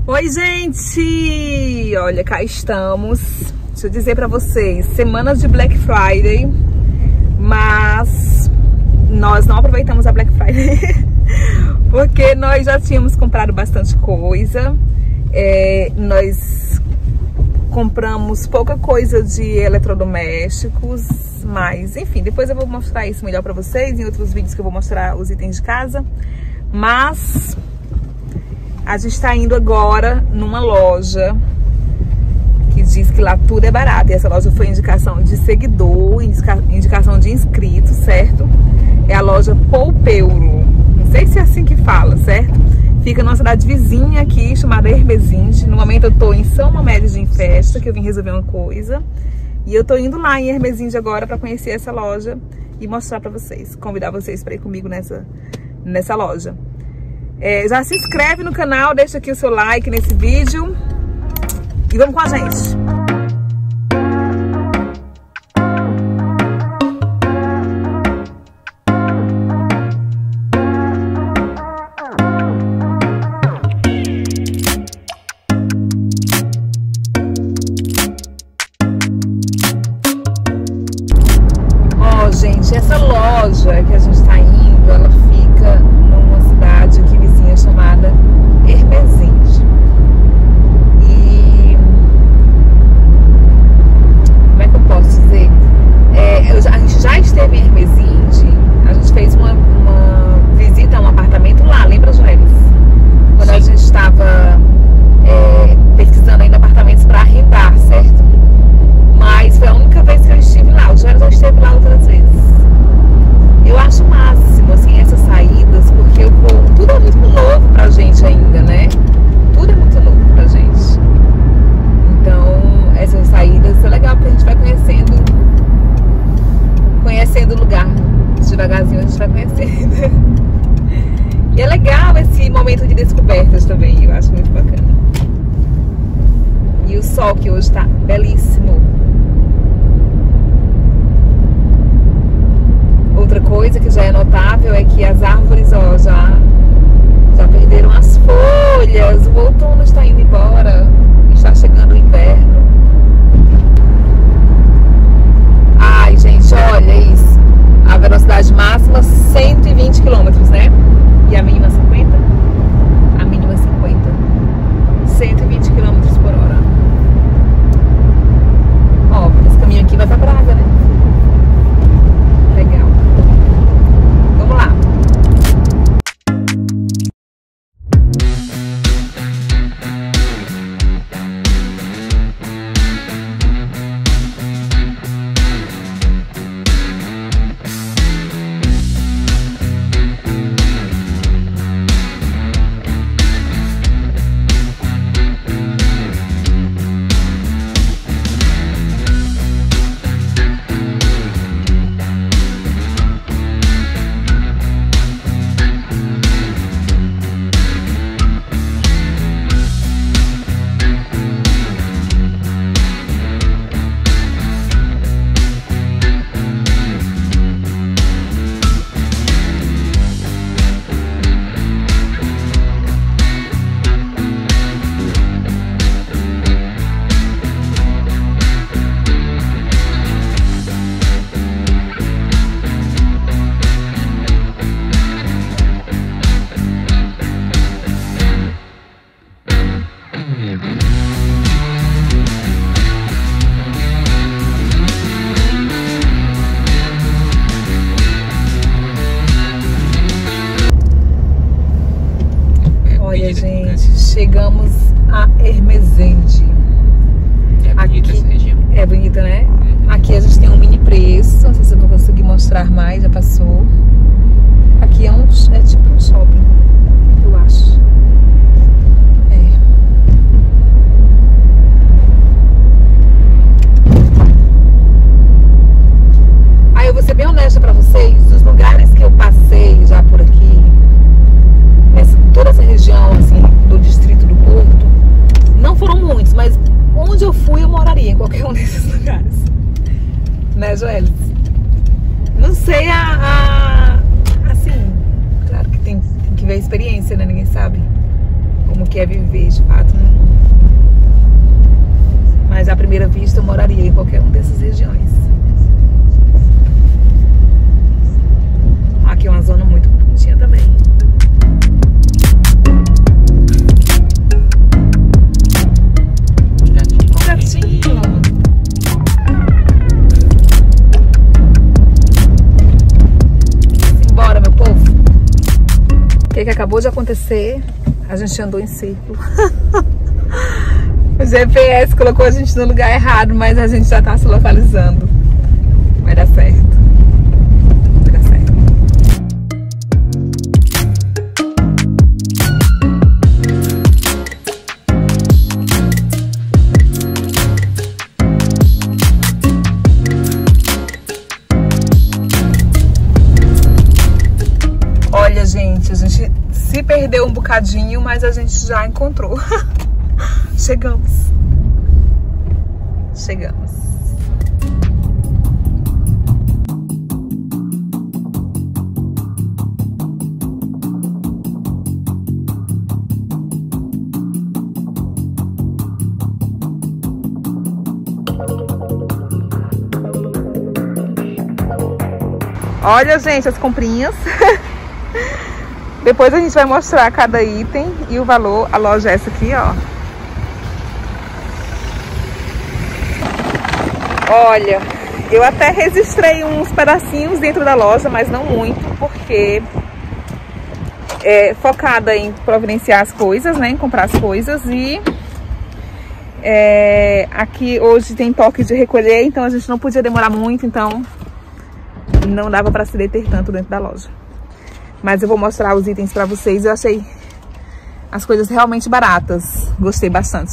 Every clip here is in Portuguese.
Oi, gente! Olha, cá estamos. Deixa eu dizer pra vocês, semanas de Black Friday, mas nós não aproveitamos a Black Friday porque nós já tínhamos comprado bastante coisa. Nós compramos pouca coisa de eletrodomésticos, mas enfim, depois eu vou mostrar isso melhor pra vocês em outros vídeos que eu vou mostrar os itens de casa. Mas a gente tá indo agora numa loja que diz que lá tudo é barato. E essa loja foi indicação de seguidor, indicação de inscrito, certo? É a loja Poupeuro. Não sei se é assim que fala, certo? Fica numa cidade vizinha aqui, chamada Hermesinde. No momento eu tô em São Mamede em festa, que eu vim resolver uma coisa. E eu tô indo lá em Hermesinde agora pra conhecer essa loja e mostrar pra vocês. Convidar vocês pra ir comigo nessa loja. Já se inscreve no canal, deixa aqui o seu like nesse vídeo e vamos com a gente. Ó, gente, essa loja que a gente tá indo, ela fica numa cidade aqui vizinha chamada Hermesinde. E como é que eu posso dizer? A gente já esteve em Hermesinde, a gente fez uma visita a um apartamento lá, lembra, Joelis? Quando a gente estava pesquisando ainda apartamentos para arrendar, certo? Mas foi a única vez que eu estive lá. O Joelis já esteve lá outras vezes. Eu acho o máximo, assim, essas saídas, porque tudo é muito novo pra gente ainda, né? Tudo é muito novo pra gente. Então, essas saídas é legal, porque a gente vai conhecendo o lugar. Devagarzinho a gente vai conhecendo. E é legal esse momento de descobertas também, eu acho muito bacana. E o sol que hoje tá belíssimo. Outra coisa que já é notável é que as árvores, ó, já perderam as folhas, o outono está indo embora, está chegando o inverno. Ai, gente, olha isso. A velocidade máxima 120 km, né? E a mínima 50? A mínima 50. 120 km por hora. Ó, esse caminho aqui vai pra Braga, né? Legal. Vamos lá. Olha, gente, chegamos a Hermesinde. É bonita essa região. É bonita, né? Aqui a gente tem um mini preço. Não sei se eu vou conseguir mostrar mais, já passou. Aqui é tipo um shopping, eu acho. Aí eu vou ser bem honesta pra vocês, dos lugares que eu passei já por aqui, toda essa região assim do distrito do Porto, não foram muitos, mas onde eu fui eu moraria em qualquer um desses lugares, né, Joelis? Não sei assim, claro que tem que ver a experiência, né? Ninguém sabe como que é viver de fato, né? Mas à primeira vista eu moraria em qualquer uma dessas regiões. Aqui é uma zona muito bonitinha também. Gatinho. Simbora, meu povo. O que acabou de acontecer? A gente andou em círculo. O GPS colocou a gente no lugar errado, mas a gente já tá se localizando. Vai dar certo. Vai dar certo. Olha, gente, a gente se perdeu um bocadinho, mas a gente já encontrou. Chegamos. Chegamos. Olha, gente, as comprinhas. Depois a gente vai mostrar cada item e o valor. A loja é essa aqui, ó. Olha, eu até registrei uns pedacinhos dentro da loja, mas não muito, porque é focada em providenciar as coisas, né? Em comprar as coisas. E aqui hoje tem toque de recolher, então a gente não podia demorar muito, então não dava para se deter tanto dentro da loja. Mas eu vou mostrar os itens para vocês. Eu achei as coisas realmente baratas. Gostei bastante.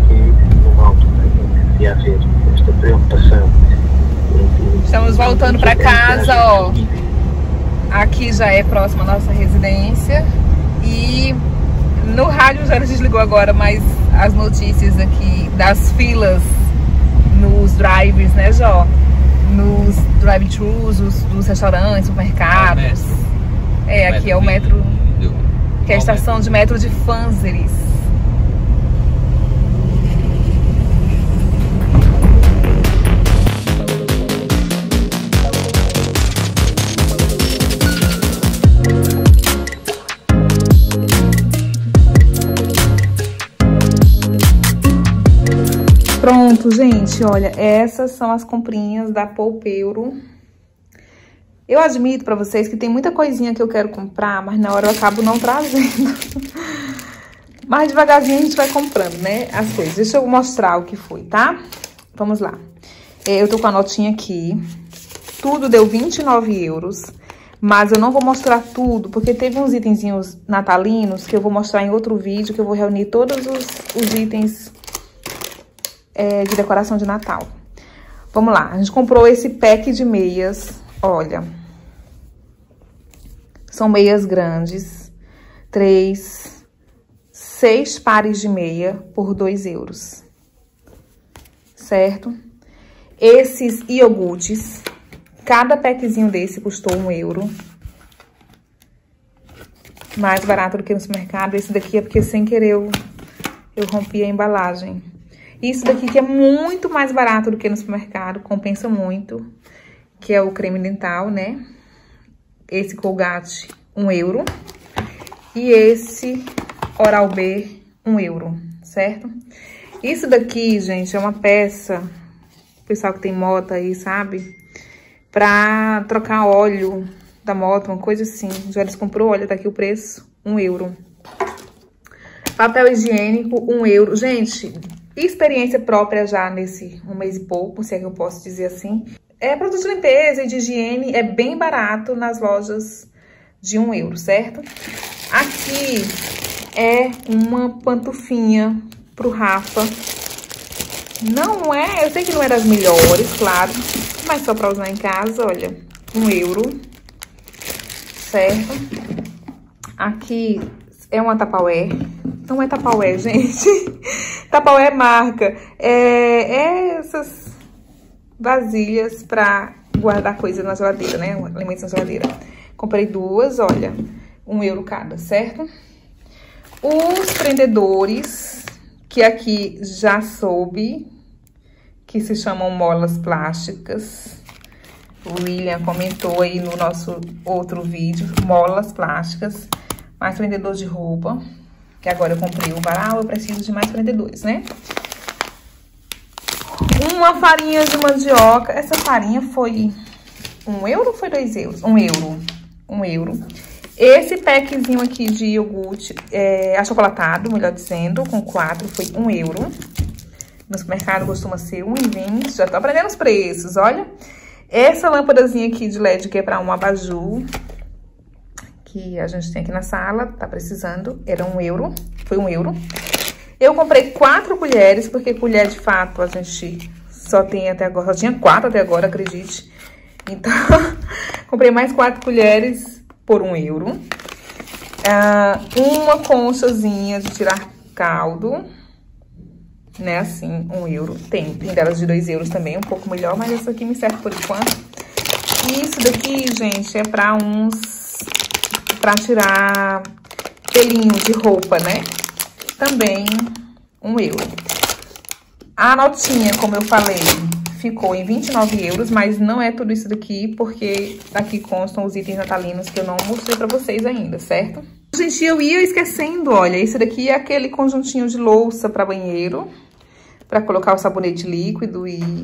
Estamos voltando para casa, ó. Aqui já é próximo à nossa residência. E no rádio já desligou agora, mas as notícias aqui das filas nos drives, né, Jó? Nos drive-thrus, dos restaurantes, supermercados. Aqui é o metro, que é a estação de metro de Fanzeres. Pronto, gente, olha, essas são as comprinhas da Poupeuro. Eu admito pra vocês que tem muita coisinha que eu quero comprar, mas na hora eu acabo não trazendo. Mas devagarzinho a gente vai comprando, né, as coisas. Deixa eu mostrar o que foi, tá? Vamos lá. Eu tô com a notinha aqui. Tudo deu 29 euros. Mas eu não vou mostrar tudo, porque teve uns itenzinhos natalinos que eu vou mostrar em outro vídeo, que eu vou reunir todos os itens de decoração de Natal. Vamos lá. A gente comprou esse pack de meias. Olha, são meias grandes, 6 pares de meia por 2 euros, certo? Esses iogurtes, cada packzinho desse custou 1 euro, mais barato do que no supermercado. Esse daqui é porque sem querer eu rompi a embalagem. Isso daqui que é muito mais barato do que no supermercado, compensa muito. Que é o creme dental, né? Esse Colgate, 1 euro. E esse Oral-B, 1 euro, certo? Isso daqui, gente, é uma peça, o pessoal que tem moto aí, sabe? Pra trocar óleo da moto, uma coisa assim. Já eles comprou, olha, tá aqui o preço, 1 euro. Papel higiênico, 1 euro. Gente, experiência própria já nesse 1 mês e pouco, se é que eu posso dizer assim. Produto de limpeza e de higiene é bem barato nas lojas de 1 euro, certo? Aqui é uma pantufinha pro Rafa. Não é, eu sei que não é das melhores, claro, mas só pra usar em casa, olha, 1 euro, certo? Aqui é uma Tupperware. Não é Tupperware, gente. Tupperware é marca. Essas vasilhas pra guardar coisas na geladeira, né? Alimentos na geladeira. Comprei 2, olha, 1 euro cada, certo? Os prendedores, que aqui já soube, que se chamam molas plásticas. O William comentou aí no nosso outro vídeo, molas plásticas, mais prendedor de roupa, que agora eu comprei o varal, eu preciso de mais prendedores, né? Uma farinha de mandioca, essa farinha foi 1 euro ou foi 2 euros? 1 euro, 1 euro. Esse packzinho aqui de iogurte, achocolatado, melhor dizendo, com 4, foi 1 euro. No supermercado costuma ser 1,20, já tô aprendendo os preços, olha. Essa lâmpadazinha aqui de LED, que é pra um abajur, que a gente tem aqui na sala, tá precisando, era 1 euro, foi 1 euro. Eu comprei 4 colheres, porque colher de fato a gente só tem até agora, só tinha 4 até agora, acredite. Então, comprei mais 4 colheres por 1 euro. Uma conchazinha de tirar caldo, né, assim, 1 euro. Tem delas de 2 euros também, um pouco melhor, mas essa aqui me serve por enquanto. E isso daqui, gente, é pra tirar pelinho de roupa, né? Também 1 euro. A notinha, como eu falei, ficou em 29 euros, mas não é tudo isso daqui, porque aqui constam os itens natalinos que eu não mostrei pra vocês ainda, certo? Gente, eu ia esquecendo, olha, esse daqui é aquele conjuntinho de louça pra banheiro, pra colocar o sabonete líquido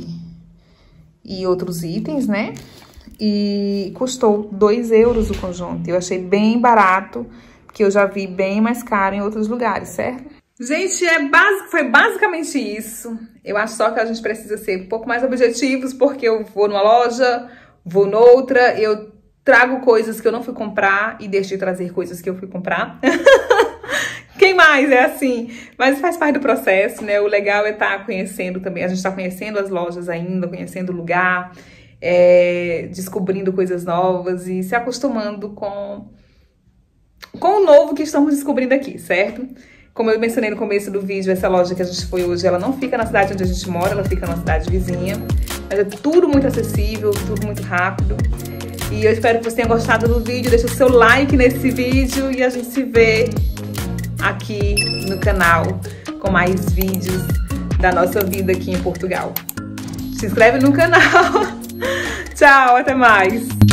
e outros itens, né? E custou 2 euros o conjunto. Eu achei bem barato, porque eu já vi bem mais caro em outros lugares, certo? Gente, foi basicamente isso. Eu acho só que a gente precisa ser um pouco mais objetivos, porque eu vou numa loja, vou noutra, eu trago coisas que eu não fui comprar e deixo de trazer coisas que eu fui comprar. Quem mais é assim? Mas faz parte do processo, né? O legal é estar conhecendo também, a gente tá conhecendo as lojas ainda, conhecendo o lugar, descobrindo coisas novas e se acostumando com o novo que estamos descobrindo aqui, certo? Como eu mencionei no começo do vídeo, essa loja que a gente foi hoje, ela não fica na cidade onde a gente mora, ela fica na cidade vizinha. Mas é tudo muito acessível, tudo muito rápido. E eu espero que você tenha gostado do vídeo. Deixa o seu like nesse vídeo e a gente se vê aqui no canal com mais vídeos da nossa vida aqui em Portugal. Se inscreve no canal. Tchau, até mais!